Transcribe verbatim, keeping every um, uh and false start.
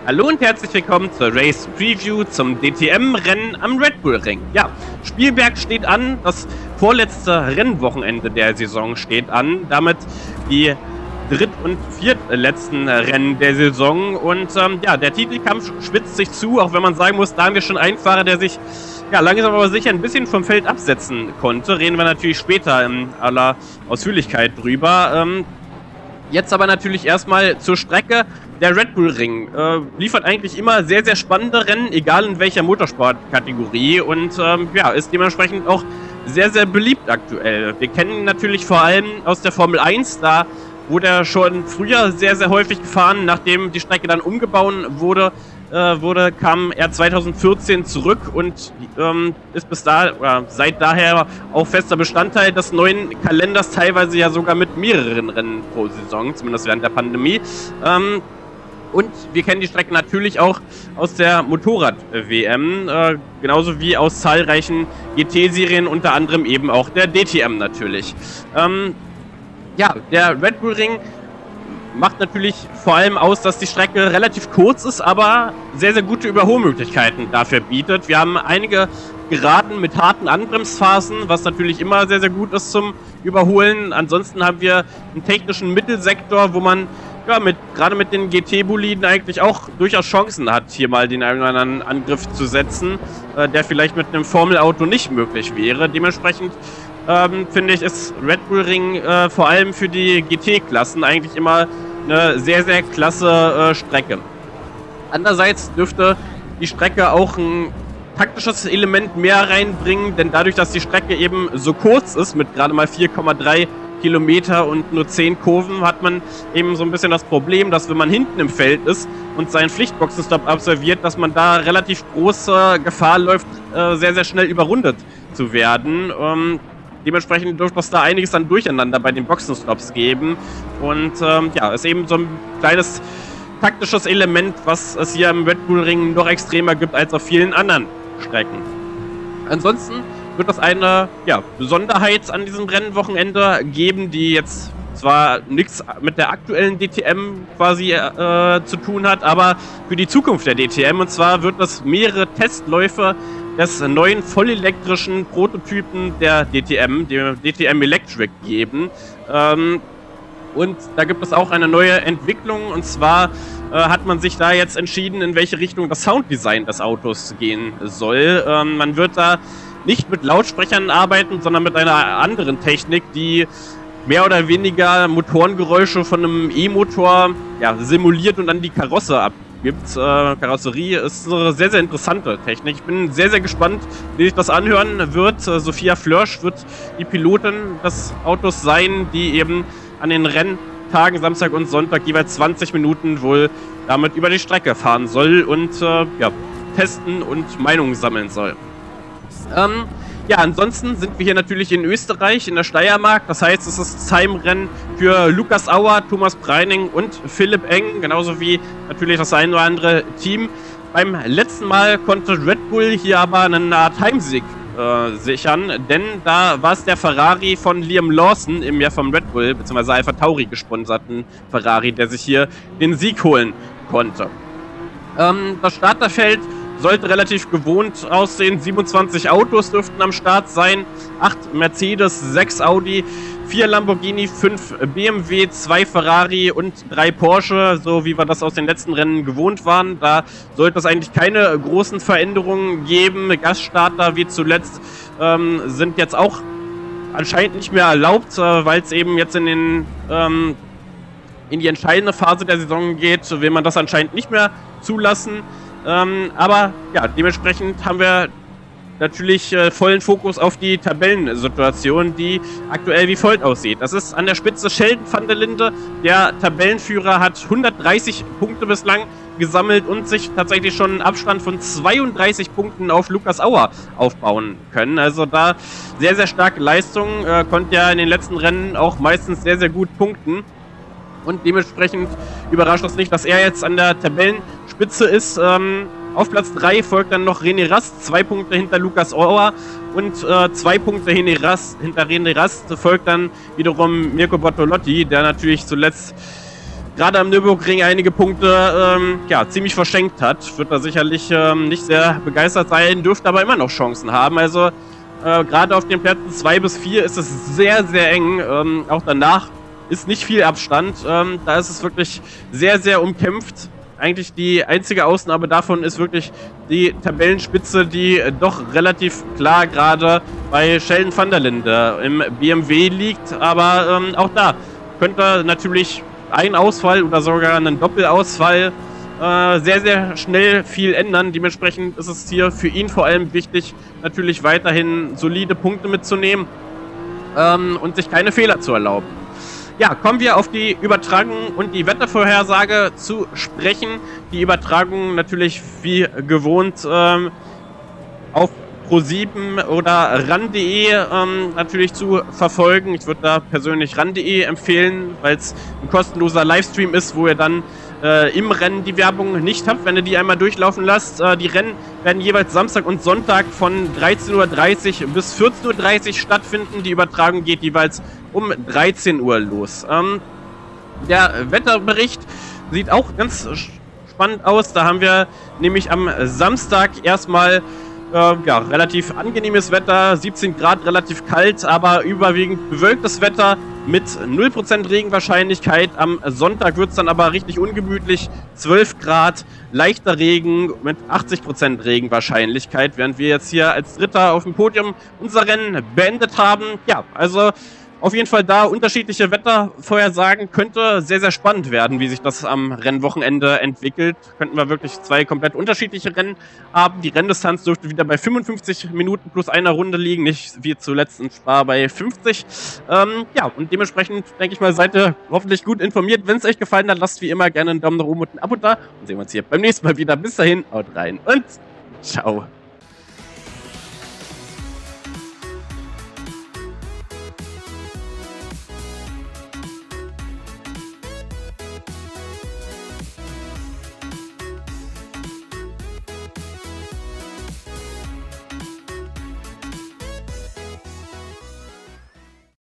Hallo und herzlich willkommen zur Race Preview zum D T M-Rennen am Red Bull Ring. Ja, Spielberg steht an, das vorletzte Rennwochenende der Saison steht an, damit die dritt- und viertletzten Rennen der Saison und ähm, ja, der Titelkampf spitzt sich zu, auch wenn man sagen muss, da haben wir schon einen Fahrer, der sich ja, langsam aber sicher ein bisschen vom Feld absetzen konnte. Reden wir natürlich später in aller Ausführlichkeit drüber. Ähm, jetzt aber natürlich erstmal zur Strecke. Der Red Bull Ring äh, liefert eigentlich immer sehr, sehr spannende Rennen, egal in welcher Motorsportkategorie und ähm, ja, ist dementsprechend auch sehr, sehr beliebt aktuell. Wir kennen ihn natürlich vor allem aus der Formel eins, da wurde er schon früher sehr, sehr häufig gefahren, nachdem die Strecke dann umgebaut wurde, äh, wurde kam er zweitausendvierzehn zurück und ähm, ist bis da, oder seit daher auch fester Bestandteil des neuen Kalenders, teilweise ja sogar mit mehreren Rennen pro Saison, zumindest während der Pandemie. Ähm, Und wir kennen die Strecke natürlich auch aus der Motorrad-W M, äh, genauso wie aus zahlreichen G T-Serien, unter anderem eben auch der D T M natürlich. Ähm, ja, der Red Bull Ring macht natürlich vor allem aus, dass die Strecke relativ kurz ist, aber sehr, sehr gute Überholmöglichkeiten dafür bietet. Wir haben einige Geraden mit harten Anbremsphasen, was natürlich immer sehr, sehr gut ist zum Überholen. Ansonsten haben wir einen technischen Mittelsektor, wo man ja, mit, gerade mit den G T-Boliden eigentlich auch durchaus Chancen hat, hier mal den einen oder anderen Angriff zu setzen, äh, der vielleicht mit einem Formelauto nicht möglich wäre. Dementsprechend ähm, finde ich, ist Red Bull Ring äh, vor allem für die G T-Klassen eigentlich immer eine sehr, sehr klasse äh, Strecke. Andererseits dürfte die Strecke auch ein taktisches Element mehr reinbringen, denn dadurch, dass die Strecke eben so kurz ist, mit gerade mal vier Komma drei Kilometer und nur zehn Kurven, hat man eben so ein bisschen das Problem, dass wenn man hinten im Feld ist und seinen Pflichtboxenstopp absolviert, dass man da relativ große Gefahr läuft, äh, sehr, sehr schnell überrundet zu werden. Ähm, dementsprechend dürfte es da einiges an Durcheinander bei den Boxenstops geben und ähm, ja, ist eben so ein kleines taktisches Element, was es hier im Red Bull Ring noch extremer gibt als auf vielen anderen Strecken. Ansonsten wird es eine ja, Besonderheit an diesem Rennwochenende geben, die jetzt zwar nichts mit der aktuellen D T M quasi äh, zu tun hat, aber für die Zukunft der D T M. Und zwar wird es mehrere Testläufe des neuen vollelektrischen Prototypen der D T M, dem D T M Electric, geben. Ähm, und da gibt es auch eine neue Entwicklung, und zwar äh, hat man sich da jetzt entschieden, in welche Richtung das Sounddesign des Autos gehen soll. Ähm, man wird da nicht mit Lautsprechern arbeiten, sondern mit einer anderen Technik, die mehr oder weniger Motorengeräusche von einem E-Motor ja, simuliert und dann die Karosse abgibt. Äh, Karosserie ist eine sehr, sehr interessante Technik. Ich bin sehr, sehr gespannt, wie sich das anhören wird. Äh, Sophia Flörsch wird die Pilotin des Autos sein, die eben an den Renntagen Samstag und Sonntag jeweils zwanzig Minuten wohl damit über die Strecke fahren soll und äh, ja, testen und Meinungen sammeln soll. Ähm, ja, ansonsten sind wir hier natürlich in Österreich, in der Steiermark. Das heißt, es ist das Heimrennen für Lukas Auer, Thomas Breining und Philipp Eng, genauso wie natürlich das ein oder andere Team. Beim letzten Mal konnte Red Bull hier aber eine Art Heimsieg äh, sichern, denn da war es der Ferrari von Liam Lawson, im Jahr vom Red Bull bzw. Alpha Tauri gesponserten Ferrari, der sich hier den Sieg holen konnte. Ähm, das Starterfeld sollte relativ gewohnt aussehen. siebenundzwanzig Autos dürften am Start sein. acht Mercedes, sechs Audi, vier Lamborghini, fünf B M W, zwei Ferrari und drei Porsche, so wie wir das aus den letzten Rennen gewohnt waren. Da sollte es eigentlich keine großen Veränderungen geben. Gaststarter wie zuletzt ähm, sind jetzt auch anscheinend nicht mehr erlaubt, äh, weil es eben jetzt in den ähm, in die entscheidende Phase der Saison geht, will man das anscheinend nicht mehr zulassen. Ähm, aber ja, dementsprechend haben wir natürlich äh, vollen Fokus auf die Tabellensituation, die aktuell wie folgt aussieht. Das ist an der Spitze Sheldon van der Linde. Der Tabellenführer hat hundertdreißig Punkte bislang gesammelt und sich tatsächlich schon einen Abstand von zweiunddreißig Punkten auf Lukas Auer aufbauen können. Also da sehr, sehr starke Leistung. Äh, konnte ja in den letzten Rennen auch meistens sehr, sehr gut punkten. Und dementsprechend überrascht es nicht, dass er jetzt an der Tabellenspitze ist. Ähm, auf Platz drei folgt dann noch René Rast, zwei Punkte hinter Lukas Auer und äh, zwei Punkte René Rast, hinter René Rast folgt dann wiederum Mirko Bortolotti, der natürlich zuletzt gerade am Nürburgring einige Punkte ähm, ja, ziemlich verschenkt hat. Wird da sicherlich ähm, nicht sehr begeistert sein, dürfte aber immer noch Chancen haben. Also äh, gerade auf den Plätzen zwei bis vier ist es sehr, sehr eng. Ähm, auch danach ist nicht viel Abstand. Ähm, da ist es wirklich sehr, sehr umkämpft. Eigentlich die einzige Ausnahme davon ist wirklich die Tabellenspitze, die äh, doch relativ klar gerade bei Sheldon van der Linde im B M W liegt. Aber ähm, auch da könnte natürlich ein Ausfall oder sogar ein Doppelausfall äh, sehr, sehr schnell viel ändern. Dementsprechend ist es hier für ihn vor allem wichtig, natürlich weiterhin solide Punkte mitzunehmen ähm, und sich keine Fehler zu erlauben. Ja, kommen wir auf die Übertragung und die Wettervorhersage zu sprechen. Die Übertragung natürlich wie gewohnt ähm, auf Pro sieben oder ran punkt de ähm, natürlich zu verfolgen. Ich würde da persönlich ran punkt de empfehlen, weil es ein kostenloser Livestream ist, wo ihr dann äh, im Rennen die Werbung nicht habt, wenn ihr die einmal durchlaufen lasst. Äh, die Rennen werden jeweils Samstag und Sonntag von dreizehn Uhr dreißig bis vierzehn Uhr dreißig stattfinden. Die Übertragung geht jeweils um dreizehn Uhr los. Ähm, der Wetterbericht sieht auch ganz spannend aus. Da haben wir nämlich am Samstag erstmal Äh, ja, relativ angenehmes Wetter, siebzehn Grad, relativ kalt, aber überwiegend bewölktes Wetter mit null Prozent Regenwahrscheinlichkeit. Am Sonntag wird es dann aber richtig ungemütlich, zwölf Grad, leichter Regen mit achtzig Prozent Regenwahrscheinlichkeit, während wir jetzt hier als Dritter auf dem Podium unser Rennen beendet haben. Ja, also auf jeden Fall da unterschiedliche Wettervorhersagen. Könnte sehr, sehr spannend werden, wie sich das am Rennwochenende entwickelt. Könnten wir wirklich zwei komplett unterschiedliche Rennen haben. Die Renndistanz dürfte wieder bei fünfundfünfzig Minuten plus einer Runde liegen, nicht wie zuletzt in Spa bei fünfzig. Ähm, ja, und dementsprechend, denke ich mal, seid ihr hoffentlich gut informiert. Wenn es euch gefallen hat, lasst wie immer gerne einen Daumen nach oben und ein Abo da. Und sehen wir uns hier beim nächsten Mal wieder. Bis dahin, haut rein und ciao.